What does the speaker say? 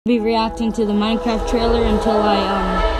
Be reacting to the Minecraft trailer until I